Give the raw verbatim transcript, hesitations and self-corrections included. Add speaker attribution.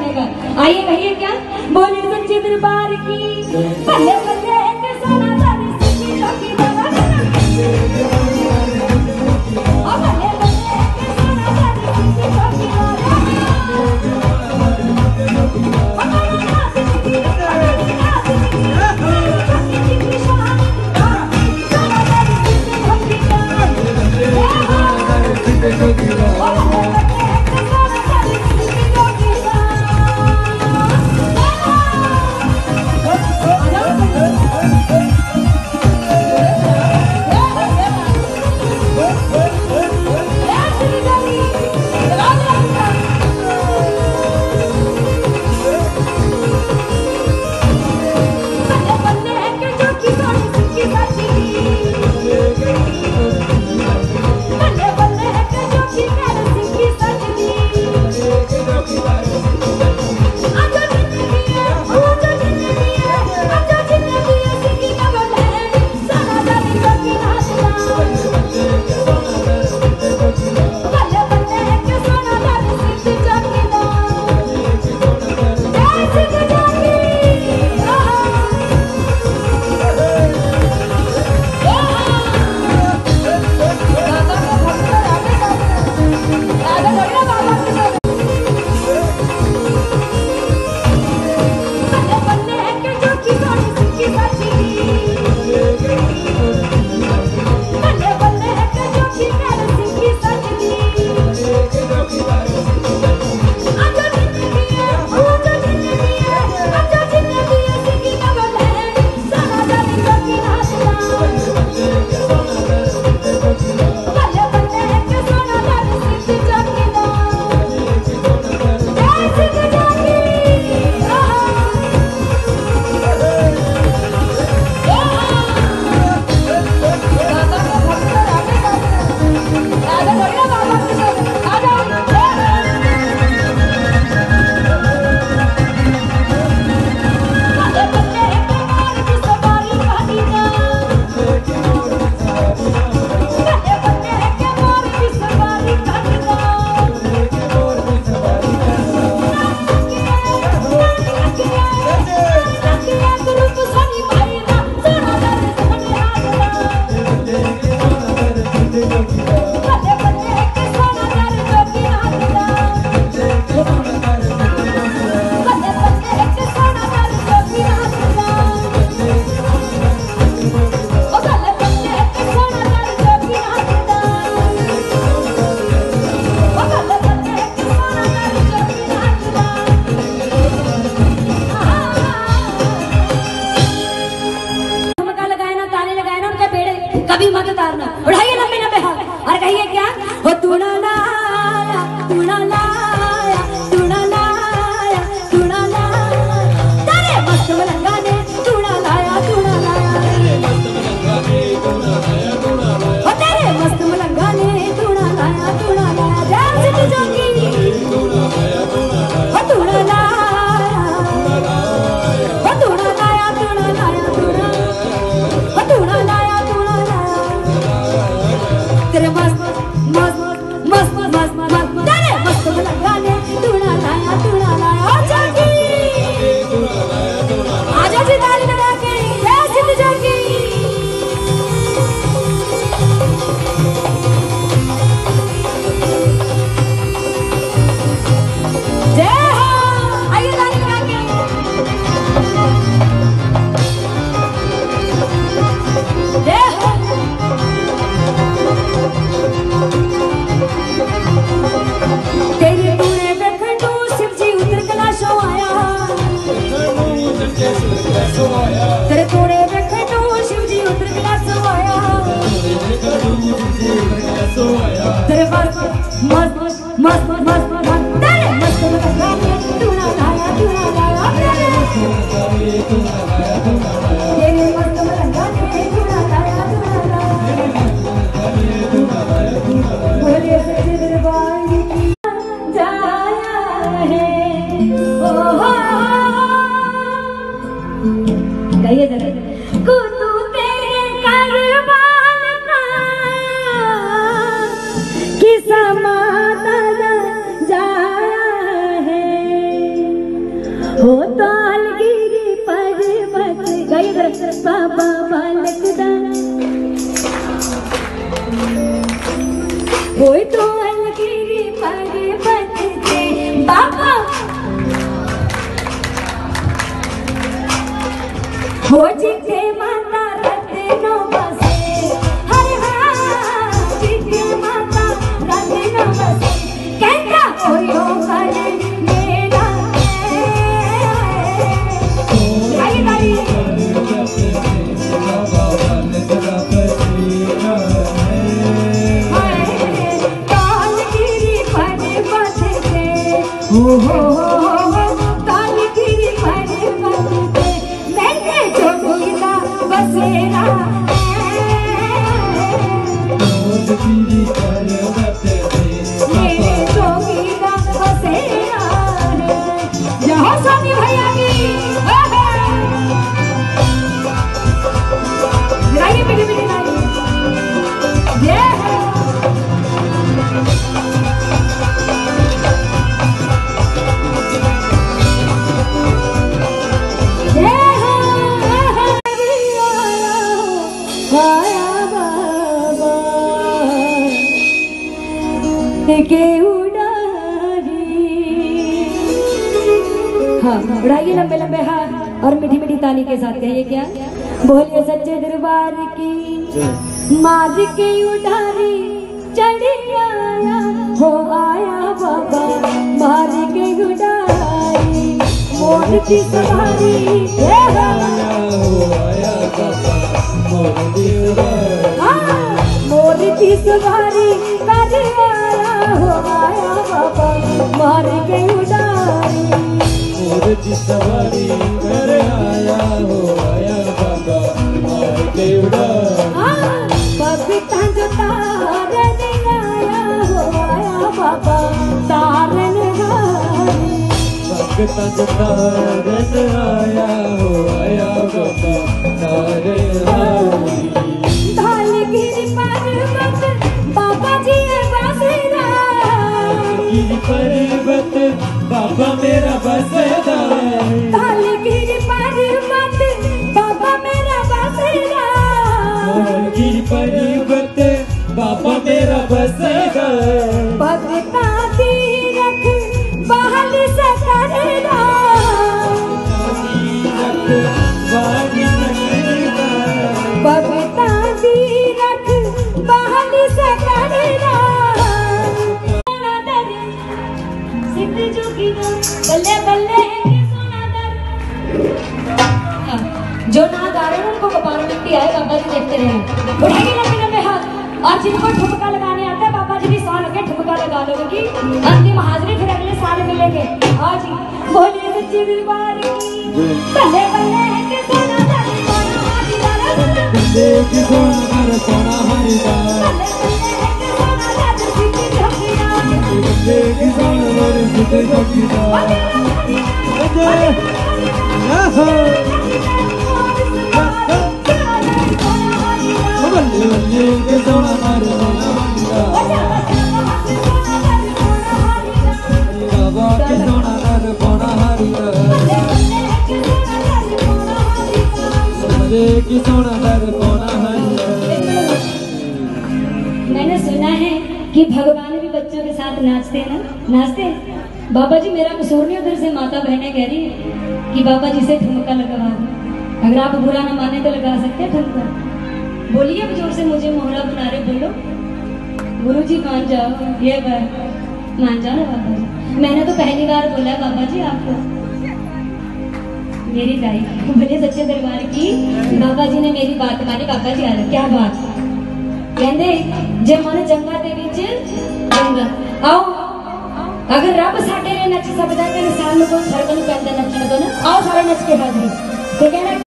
Speaker 1: जाएगा। आइए कहिए क्या बोले सच्चे दरबार की बल्ले बल्ले के सोना दानी सिटी चौकी दवा बल्ले बल्ले के सोना दानी सिटी चौकी
Speaker 2: समाज
Speaker 1: हो तालगिरी पर्वत गई बाबा बालक दान हो तालगिरी पर्वत से बाबा हो जिथे माता रत्नो बसे हरे हाँ जिथे माता रत्नो बसे कहता ओयो हरे मेरा गाई गाई तालगिरी पर्वत से हो हो हो तालगिरी पर्वत से मैंने जोगिंदा बसेरा मेरे जोगिंदा बसेरा यहाँ स्वामी भैया की गिराइए मेरी मेरी नानी ये के उड़ारी हाँ उड़ाइए लंबे लंबे हाथ और मीठी मीठी ताली के साथ कहिए क्या बोलिए सच्चे दरबार की माज के उड़ारी चढ़ी आया हो आया बाबा माज के उड़ारी मोर की सवारी मोर की सवारी कर आया हो आया बाबा मार के उड़ारी
Speaker 2: मोर की सवारी कर आया हो आया बाबा मार के उड़ारी
Speaker 1: पपीता जो तारन आया हो आया बाबा तारन हारी
Speaker 2: पपीता जो तारन आया हो आया बाबा तारन हारी
Speaker 1: तालगिरी पर्वत बाबा जी बसेरा
Speaker 2: गिरी पर्वत बाबा मेरा बसेरा
Speaker 1: तालगिरी पर्वत बाबा मेरा बसेरा
Speaker 2: गिरी पर्वत बाबा मेरा बसेरा
Speaker 1: भगता तीरथ बहल से करेगा भगता तीरथ बहल से करेगा सिद्ध जोगी बल्ले बल्ले सोना दर जो ना गा रहे हैं उनको कपार मिट्टी आए बाबा जी देखते रहे उठाइए लंबे लंबे हाथ और जिनको ठुमका लगाने आता है बाबा जी भी साल के ठुमका लगा लोगे कि अंतिम हाजिरी फिर अगले साल मिलेंगे आज बोलिए सच्ची दरबार की बल्ले बल्ले के सोना दर सोना हरिदार
Speaker 2: बल्ले के सोना दर सोना हरिदार बल्ले के सोना दर सिद्ध जोगीदार बल्ले बल्ले के सोना दर बाबा के सोना दर सोना हरिदार बल्ले के सोना दर सोना हरिदार।
Speaker 1: मैंने सुना है कि भगवान भी बच्चों के साथ नाचते हैं ना नाचते हैं बाबा जी मेरा कसूर नहीं उधर से माता बहनें कह रही है कि बाबा जी से ठुमका लगवा दो अगर आप बुरा ना माने तो लगा सकते हैं ठुमका बोलिए अब जोर से मुझे मोहरा बना रहे बोलो गुरु जी मान जाओ ये बार मान जाओ ना बाबा जी मैंने तो पहली बार बोला बाबा जी आपको मेरी दाई बोले सच्चे दरबार की बाबा जी ने मेरी बात मानी बाबा जी आ रहे क्या बात कहते जे मन जंगा दे विच जंगा आओ अगर रब साडे ने नच सकदा ते इंसान को फर्क नहीं पैंदा नचण तो ना आओ सारे नच के हाजिर तो कहना